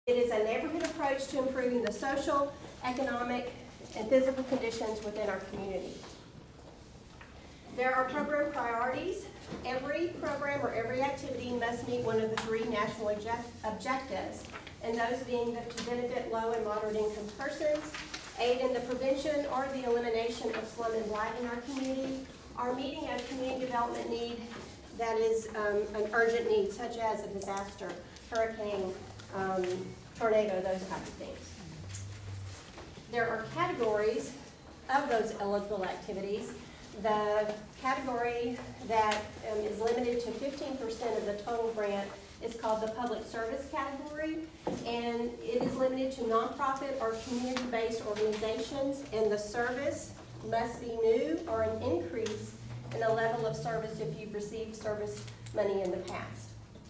It is a neighborhood approach to improving the social, economic, and physical conditions within our community. There are program priorities. Every program or every activity must meet one of the 3 national objectives, and those being to benefit low and moderate income persons, aid in the prevention or the elimination of slum and blight in our community, or meeting a community development need that is an urgent need, such as a disaster, hurricane, tornado, those types of things. There are categories of those eligible activities. The category that is limited to 15% of the total grant is called the public service category, and it is limited to nonprofit or community-based organizations, and the service must be new or an increase in the level of service if you've received service money in the past.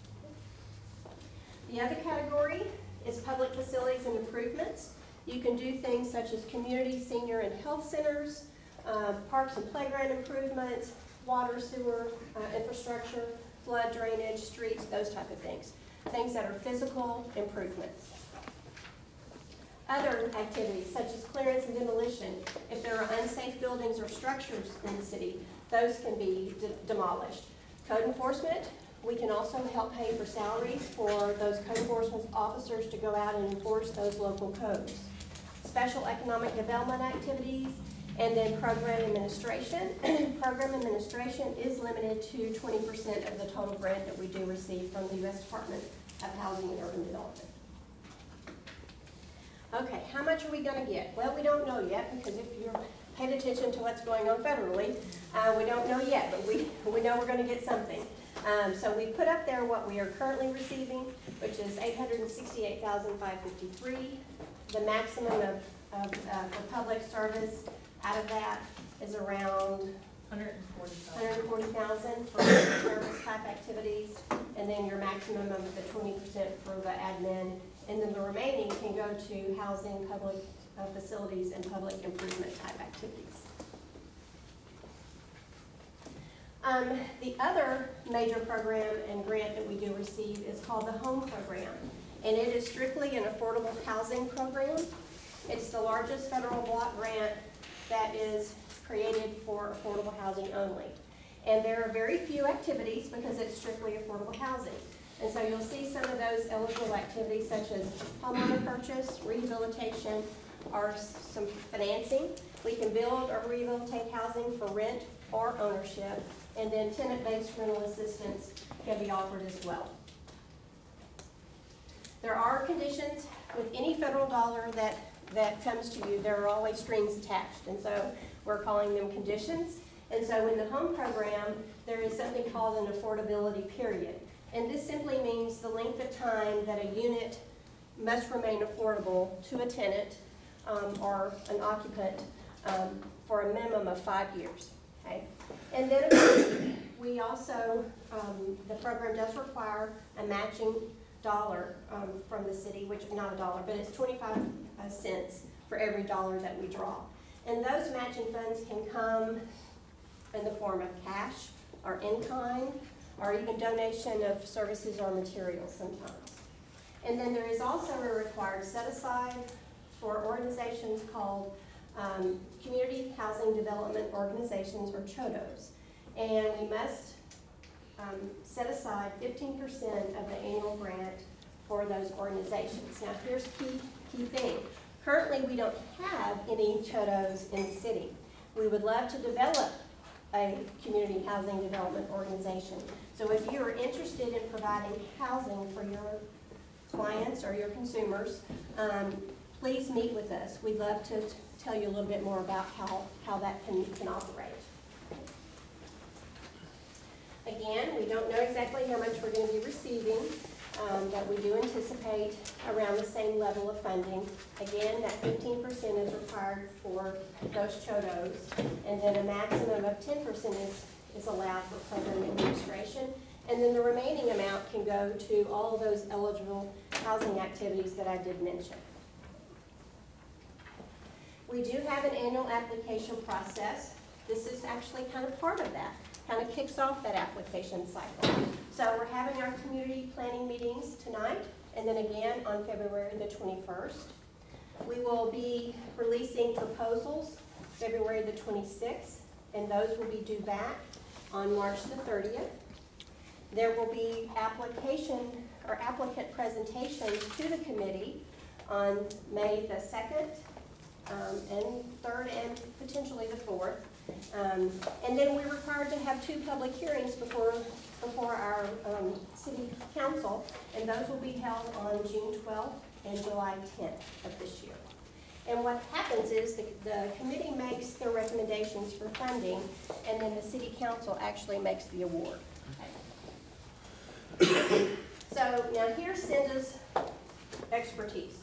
The other category is public facilities and improvements. You can do things such as community, senior, and health centers, parks and playground improvements, water, sewer, infrastructure, flood drainage, streets, those type of things. Things that are physical improvements. Other activities such as clearance and demolition. If there are unsafe buildings or structures in the city, those can be demolished. Code enforcement. We can also help pay for salaries for those code enforcement officers to go out and enforce those local codes. Special economic development activities, and then program administration. Program administration is limited to 20% of the total grant that we do receive from the U.S. Department of Housing and Urban Development. Okay, how much are we going to get? Well, we don't know yet, because if you're paying attention to what's going on federally, we don't know yet, but we know we're going to get something. So we put up there what we are currently receiving, which is $868,553. The maximum for public service out of that is around $140,000 for service type activities, and then your maximum of the 20% for the admin, and then the remaining can go to housing, public facilities, and public improvement type activities. The other major program and grant that we do receive is called the HOME program, and it is strictly an affordable housing program. It's the largest federal block grant that is created for affordable housing only. And there are very few activities because it's strictly affordable housing. And so you'll see some of those eligible activities such as homeowner purchase, rehabilitation, or some financing. We can build or rehabilitate housing for rent or ownership, and then tenant-based rental assistance can be offered as well. There are conditions with any federal dollar that comes to you. There are always strings attached, and so we're calling them conditions. And so in the HOME program, there is something called an affordability period. And this simply means the length of time that a unit must remain affordable to a tenant or an occupant for a minimum of 5 years. Okay? And then we also, the program does require a matching dollar from the city, which not a dollar, but it's 25 cents for every dollar that we draw. And those matching funds can come in the form of cash or in kind, or even donation of services or materials sometimes. And then there is also a required set aside for organizations called Community Housing Development Organizations, or CHODOs. And we must set aside 15% of the annual grant for those organizations. Now here's key thing. Currently we don't have any CHODOs in the city. We would love to develop a community housing development organization. So if you are interested in providing housing for your clients or your consumers, please meet with us. We'd love to tell you a little bit more about how that can operate. Again, we don't know exactly how much we're going to be receiving, but we do anticipate around the same level of funding. Again, that 15% is required for those CHODOs, and then a maximum of 10% is allowed for program administration, and then the remaining amount can go to all of those eligible housing activities that I did mention. We do have an annual application process. This is actually kind of part of that. Kind of kicks off that application cycle. So we're having our community planning meetings tonight, and then again on February the 21st. We will be releasing proposals February the 26th, and those will be due back on March the 30th. There will be applicant presentations to the committee on May the 2nd, and 3rd, and potentially the 4th. And then we're required to have 2 public hearings before our city council, and those will be held on June 12th and July 10th of this year. And what happens is the committee makes their recommendations for funding, and then the city council actually makes the award. So now here's Cinda's expertise.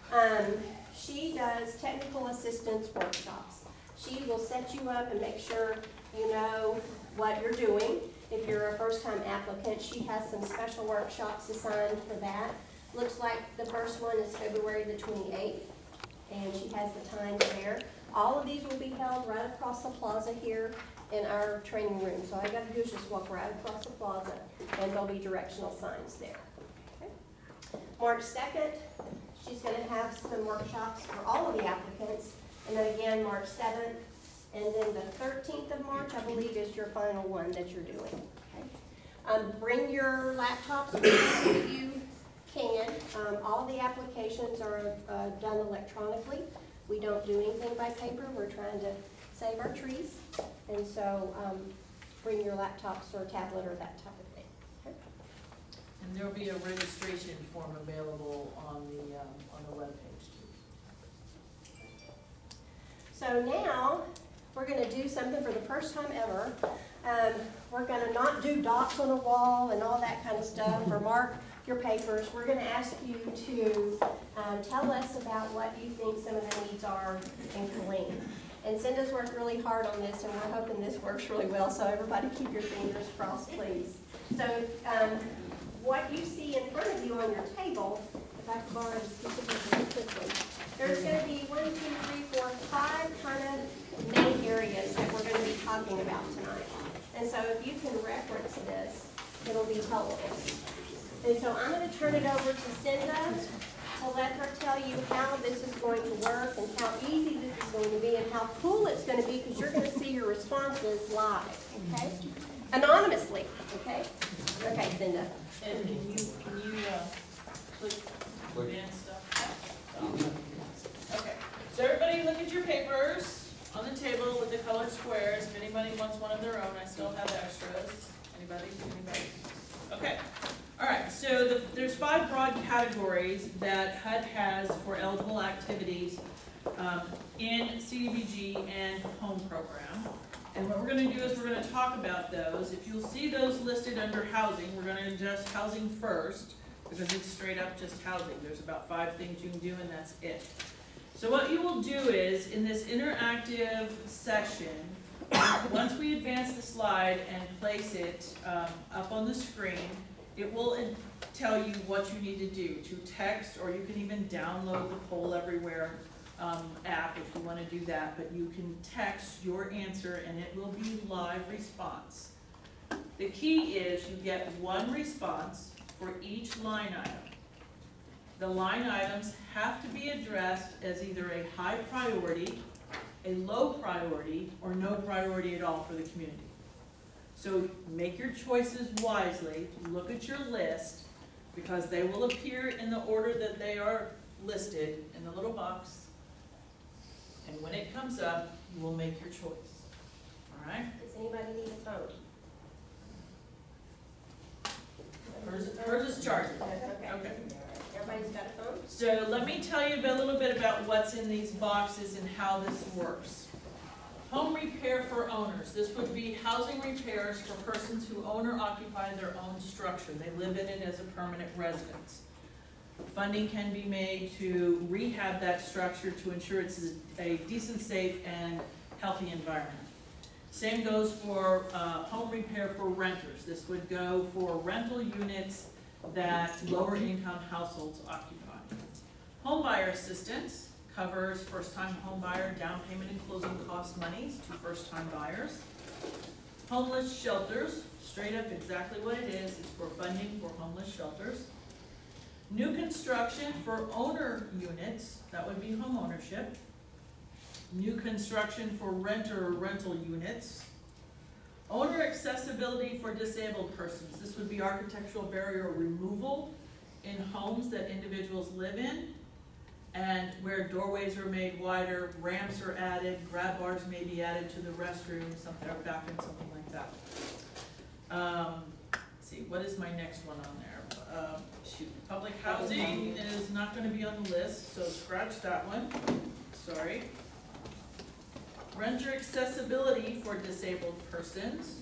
She does technical assistance workshops. She will set you up and make sure you know what you're doing. If you're a first-time applicant, she has some special workshops assigned for that. Looks like the first one is February the 28th, and she has the time there. All of these will be held right across the plaza here in our training room. So all you gotta do is just walk right across the plaza, and there'll be directional signs there. Okay. March 2nd, she's gonna have some workshops for all of the applicants, and then again, March 7th, and then the 13th of March, I believe, is your final one that you're doing. Okay. Bring your laptops if you can. All the applications are done electronically. We don't do anything by paper. We're trying to save our trees. And so bring your laptops or tablet or that type of thing. Okay. And there'll be a registration form available on the webpage too. So now we're going to do something for the first time ever. We're going to not do dots on a wall and all that kind of stuff or mark your papers. We're going to ask you to tell us about what you think some of the needs are in Killeen. And Cinda's worked really hard on this, and we're hoping this works really well, so everybody keep your fingers crossed, please. So what you see in front of you on your table, if I can borrow this piece of paper really quickly, there's going to be 1, 2, 3, 4, 5 kind of main areas that we're going to be talking about tonight. And so if you can reference this, it'll be helpful. And so I'm going to turn it over to Cinda to let her tell you how this is going to work and how easy this is going to be and how cool it's going to be, because you're going to see your responses live, okay? Anonymously, okay? Okay, Cinda. And can you click advance stuff? Okay. So everybody look at your papers on the table with the colored squares. If anybody wants one of their own, I still have extras. Anybody? Okay. All right, so there's 5 broad categories that HUD has for eligible activities in CDBG and home program. And what we're going to do is we're going to talk about those. If you'll see those listed under housing, we're going to adjust housing first because it's straight up just housing. There's about 5 things you can do, and that's it. So what you will do is, in this interactive session, once we advance the slide and place it up on the screen, it will tell you what you need to do, to text, or you can even download the Poll Everywhere app if you want to do that, but you can text your answer and it will be live response. The key is you get 1 response for each line item. The line items have to be addressed as either a high priority, a low priority, or no priority at all for the community. So make your choices wisely. Look at your list, because they will appear in the order that they are listed in the little box. And when it comes up, you will make your choice. All right? Does anybody need a phone? Hers is charging. Okay. Everybody's got a phone? So let me tell you a little bit about what's in these boxes and how this works. Home repair for owners. This would be housing repairs for persons who own or occupy their own structure. They live in it as a permanent residence. Funding can be made to rehab that structure to ensure it's a decent, safe, and healthy environment. Same goes for home repair for renters. This would go for rental units that lower income households occupy. Home buyer assistance covers first-time home buyer down payment and closing cost monies to first-time buyers. Homeless shelters, straight up exactly what it is. It's for funding for homeless shelters. New construction for owner units, that would be home ownership. New construction for renter or rental units. Owner accessibility for disabled persons, this would be architectural barrier removal in homes that individuals live in, and where doorways are made wider, ramps are added, grab bars may be added to the restroom, something, or bathroom, something like that. Let's see, what is my next one on there? Shoot, public housing is not gonna be on the list, so scratch that one, sorry. Renter accessibility for disabled persons.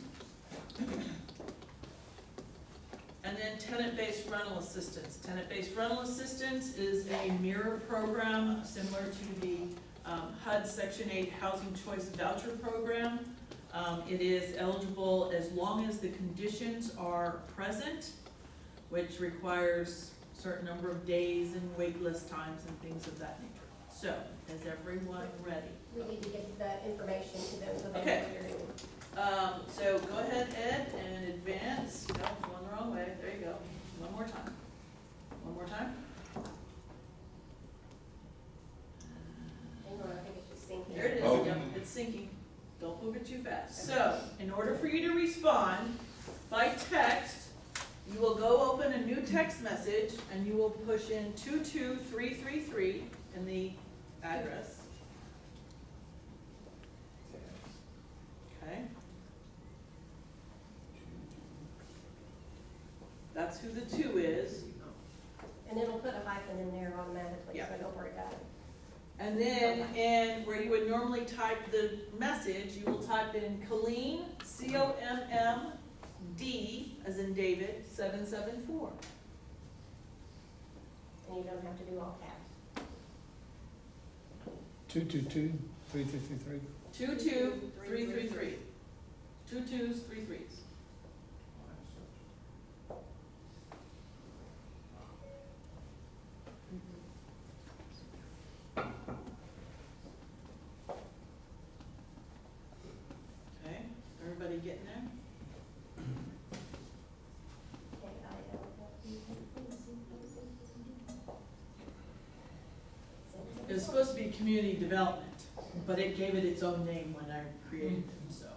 And then tenant-based rental assistance. Tenant-based rental assistance is a mirror program similar to the HUD Section 8 Housing Choice Voucher Program. It is eligible as long as the conditions are present, which requires a certain number of days and wait list times and things of that nature. So, is everyone ready? We need to get the information to them so they know Okay. what you're doing. So go ahead, Ed, and advance. No, going the wrong way. There you go. One more time. One more time. Hang on, I think it's just syncing. There it is. Oh. Yep, it's syncing. Don't move it too fast. So, in order for you to respond by text, you will go open a new text message and you will push in 22333 in the address. Okay. That's who the 2 is. And it'll put a hyphen in there automatically, Yeah. so don't worry about it. And then, in where you would normally type the message, you will type in Colleen, COMMD, as in David, 774. And you don't have to do all caps. 222-3333. 22333. 2 2s, 3 3s. Okay, everybody getting there? It was supposed to be community development, but it gave it its own name when I created it, so.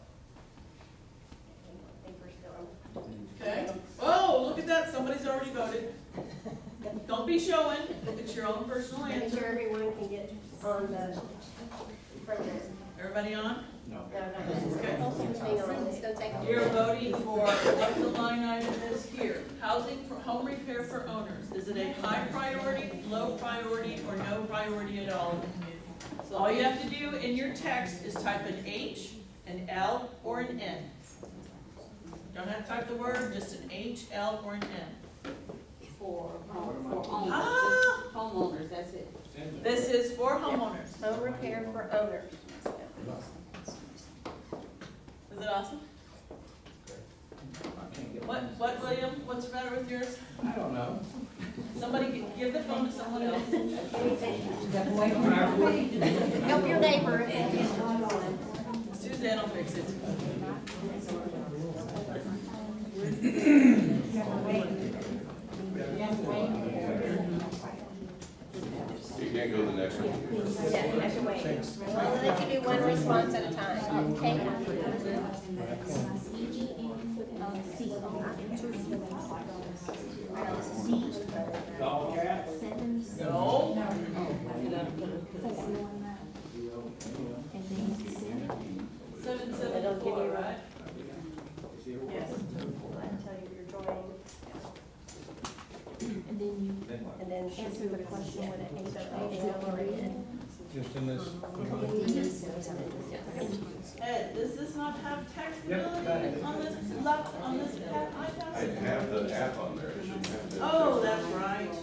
Okay. Oh, look at that, somebody's already voted. Don't be showing, it's your own personal Make sure answer. everyone can get on the program. Everybody on? No. No, hang on, it's gonna take a You're little bit. voting for what the line item is here. Housing for home repair for owners. Is it a high priority, low priority, or no priority at all in the community? So all you have to do in your text is type an H, an L, or an N. Don't have to type the word, just an H, L, or an N. For Ah! homeowners, that's it. This is for homeowners. Home repair for owners. Is it awesome? What, William? What's the matter with yours? I don't know. Somebody give the phone to someone else. Help your neighbor. Suzanne will fix it. You can't go to the next one. Yeah, you have to wait. I'll let you do one response at a time. Okay. No. Seven, seven, four, right? Yes. I'll tell you you're joining. And then you And then answer the question with an So, H. H, L, or N. Just in this. Ed, does this not have text ability on this left, on this pad I iPad? have the app on there. It should have that. Oh, that's right.